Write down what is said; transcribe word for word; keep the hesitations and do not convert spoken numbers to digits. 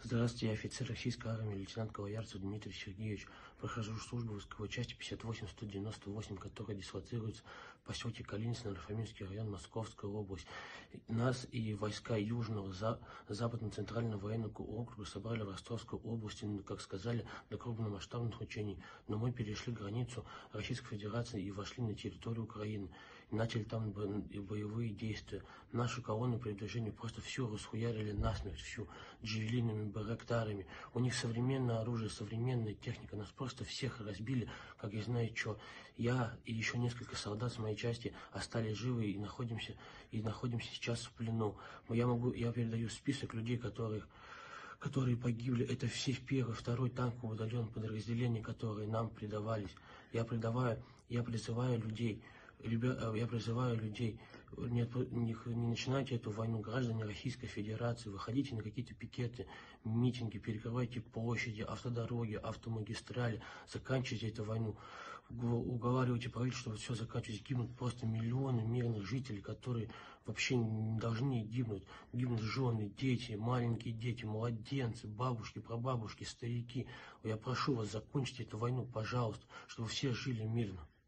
Здравствуйте, я офицер российской армии, лейтенант Колоярцев Дмитрий Сергеевич. Прохожу службу в войсковой части пятьдесят восемь сто девяносто восемь, которая дислоцируется в поселке Калининский, Нарфаминский район, Московская область. Нас и войска Южного, за, Западно-Центрального военного округа собрали в Ростовской области, ну, как сказали, до крупномасштабных учений. Но мы перешли границу Российской Федерации и вошли на территорию Украины. И начали там боевые действия. Нашу колонну при движении просто всю расхуярили насмерть, всю джевелинами, барактарами. У них современное оружие, современная техника. Нас просто всех разбили, как я знаю что. Я и еще несколько солдат с моей части остались живы и находимся, и находимся сейчас в плену. Я могу, я передаю список людей, которых которые погибли. Это все первый, второй танковый батальон подразделения, которые нам предавались. Я предаваю, я призываю людей, ребят, я призываю людей, не, не, не начинайте эту войну, граждане Российской Федерации, выходите на какие-то пикеты, митинги, перекрывайте площади, автодороги, автомагистрали, заканчивайте эту войну, уговаривайте правительство, все заканчивать, гибнут просто миллионы мирных жителей, которые вообще не должны гибнуть, гибнут жены, дети, маленькие дети, младенцы, бабушки, прабабушки, старики. Я прошу вас, закончите эту войну, пожалуйста, чтобы все жили мирно.